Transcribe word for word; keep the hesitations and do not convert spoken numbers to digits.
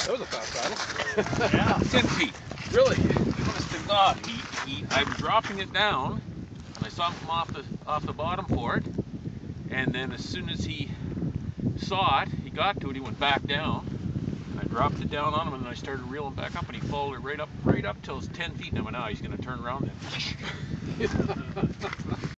That was a fast paddle. Yeah. ten feet. Really? Honest to God, he, he, I'm dropping it down, and I saw him off the off the bottom for it, and then as soon as he saw it, he got to it, he went back down, and I dropped it down on him, and then I started reeling back up, and he followed it right up, right up till it's ten feet, and I went, now he's going to turn around then.